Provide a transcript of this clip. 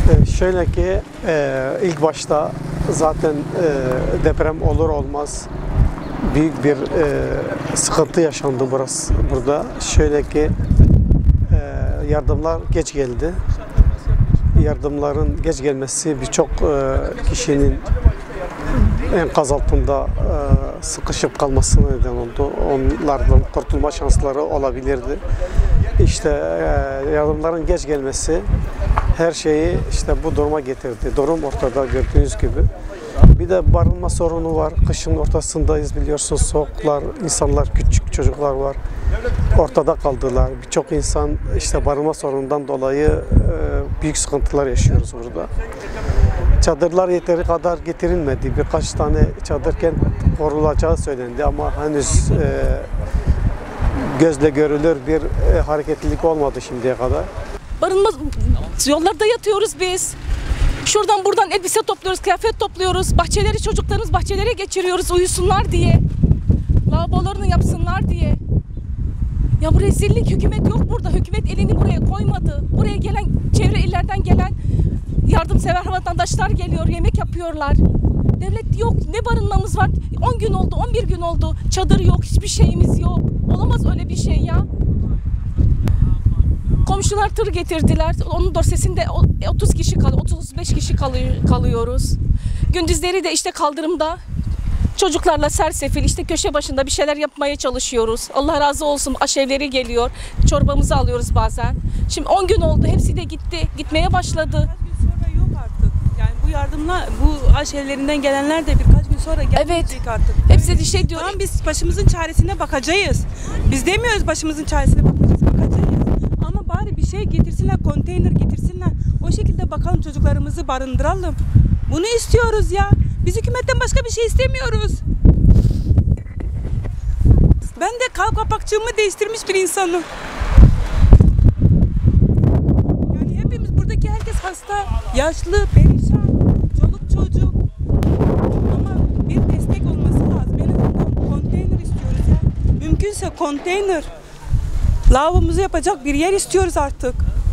Şöyle ki ilk başta zaten deprem olur olmaz büyük bir sıkıntı yaşandı burada. Şöyle ki yardımlar geç geldi. Yardımların geç gelmesi birçok kişinin enkaz altında sıkışıp kalmasına neden oldu. Onlardan kurtulma şansları olabilirdi. İşte yardımların geç gelmesi her şeyi işte bu duruma getirdi. Durum ortada gördüğünüz gibi. Bir de barınma sorunu var. Kışın ortasındayız biliyorsunuz. Soğuklar, insanlar, küçük çocuklar var. Ortada kaldılar. Birçok insan işte barınma sorunundan dolayı büyük sıkıntılar yaşıyoruz burada. Çadırlar yeteri kadar getirilmedi. Birkaç tane çadırken korulacağı söylendi ama henüz gözle görülür bir hareketlilik olmadı şimdiye kadar. Barınma yollarda yatıyoruz biz. Şuradan buradan elbise topluyoruz, kıyafet topluyoruz. Bahçeleri çocuklarımız bahçelere geçiriyoruz uyusunlar diye. Lavabolarını yapsınlar diye. Ya bu rezillik, hükümet yok burada. Hükümet elini buraya koymadı. Buraya gelen, çevre illerden gelen yardımsever vatandaşlar geliyor, yemek yapıyorlar. Devlet yok, ne barınmamız var? 10 gün oldu, 11 gün oldu. Çadır yok, hiçbir şeyimiz yok. Olamaz öyle bir şey ya. Komşular tır getirdiler. Onun dorsesinde 30 kişi kalıyor, 35 kişi kalıyoruz. Gündüzleri de işte kaldırımda çocuklarla sersefil işte köşe başında bir şeyler yapmaya çalışıyoruz. Allah razı olsun aşevleri geliyor. Çorbamızı alıyoruz bazen. Şimdi 10 gün oldu. Hepsi de gitti. Gitmeye başladı. Birkaç gün sonra yok artık. Yani bu yardımlar, bu aşevlerinden gelenler de birkaç gün sonra gelmeyecek evet, artık. Hepsi de şey diyor. Tamam biz başımızın çaresine bakacağız. Biz demiyoruz başımızın çaresine bakacağız. Ama bari bir şey getirsinler, konteyner getirsinler. O şekilde bakalım çocuklarımızı barındıralım. Bunu istiyoruz ya. Biz hükümetten başka bir şey istemiyoruz. Ben de kalp kapakçığımı değiştirmiş bir insanım. Yani hepimiz buradaki herkes hasta, yaşlı, perişan, çoluk çocuk. Ama bir destek olması lazım. En azından konteyner istiyoruz ya. Mümkünse konteyner. Lavabomuzu yapacak bir yer istiyoruz artık.